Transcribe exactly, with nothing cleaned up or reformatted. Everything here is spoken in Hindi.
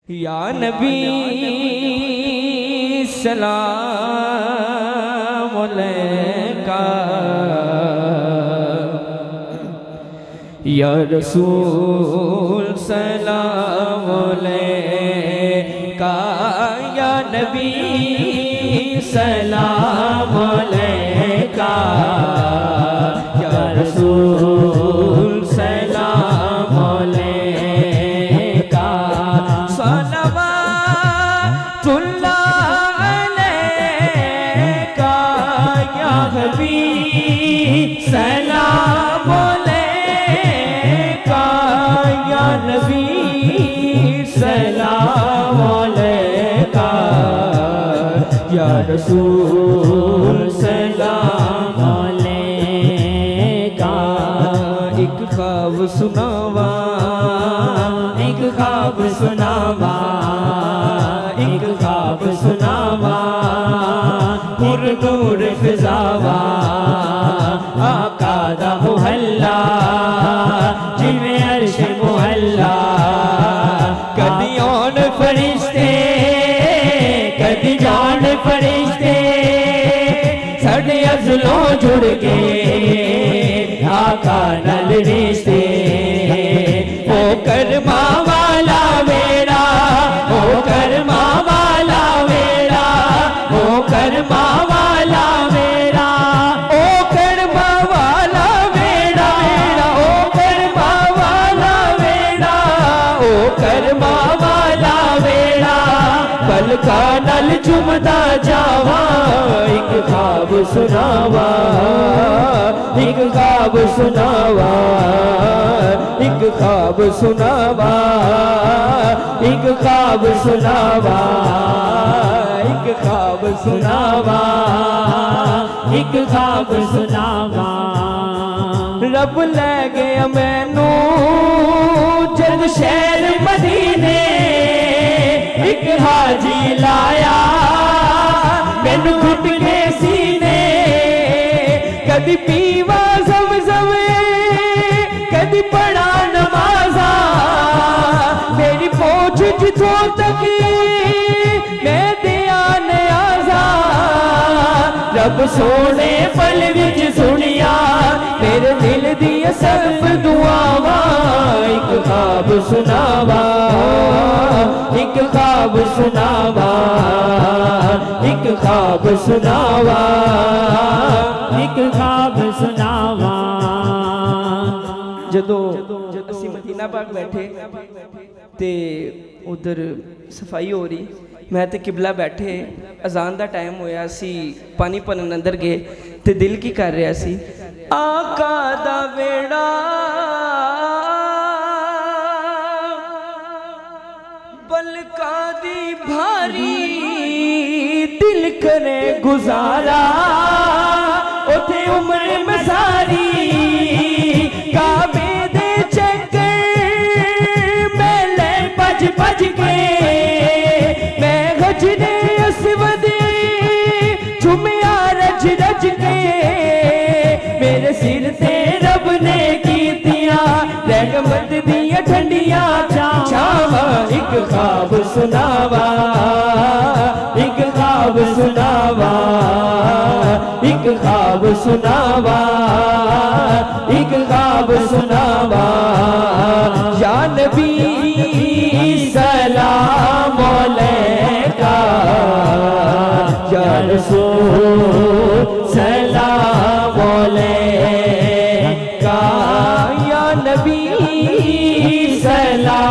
या नबी सलाम अलैका, या रसूल सलाम अलैका, या नबी सलाम अलैका, या रसूल सलाम अलैका, सलवातुल्लाह अलैका, या हबीब सलाम अलैका, या नबी सलाम अलैका, या रसूल सलाम अलैका। एक ख्वाब सुनावा, एक ख्वाब सुनावा, एक ख्वाब सुनावा, पुरनूर फिजावा, आका दा मुहल्ला जिवें अर्श मुहल्ला, कदी आन फरिश्ते कदी जान फरिश्ते, साडे अज़लों जुड़ के आका नाल रिश्ते, ओ करमा वाला वेड़ा, ओ करमा वाला वेड़ा, ओ करमा वाला वेड़ा, ओ करमा वाला वेड़ा, ओ करमा वाला वेड़ा, ओ करमा वाला वेड़ा, पलका नल चुमदा जावा, एक ख्वाब सुनावा, एक ख्वाब सुनावा, एक ख्वाब सुनावा, एक ख्वाब सुनावा, एक ख्वाब सुनावा, एक ख्वाब सुनावा। रब ले गया मैनू जद शहर मदीने, एक हाजी लाया मैनू घुट के सीने, कदी पीवा ज़म-ज़म, कदी पढ़ा नमाज़ा, मेरी पहुंच जिथों तक मैं दिया नियाज़ा, रब सोने पल विच सुनिया मेरे दिल दी सब दुआवां, एक ख्वाब सुनावा, एक ख्वाब सुनावा, एक ख्वाब सुनावा, एक ख्वाब सुनावा। जदों असीं मदीना पाक बैठे ते उधर सफाई हो रही, मैं ते किबला बैठे, अजान दा टाइम होया सी, पानी भरन अंदर गए ते दिल की कर रहा सी, आका दा वेड़ा बलका दी भारी, दिल करे गुजारा उथे उम्र में सारी, काबे दे चक्कर मैं ले भज भज के, मैं गजरे अस्वद झुमिया रज रज के, मेरे सिर ते रब ने कीतियां रहमत दियां ठंडियां छावां, एक ख्वाब सुनावा, एक ख्वाब सुनावा, एक ख्वाब सुनावा, एक ख्वाब सुनावा, या नबी सलाम अलैका, या रसूल सलाम अलैका, या नबी सलाम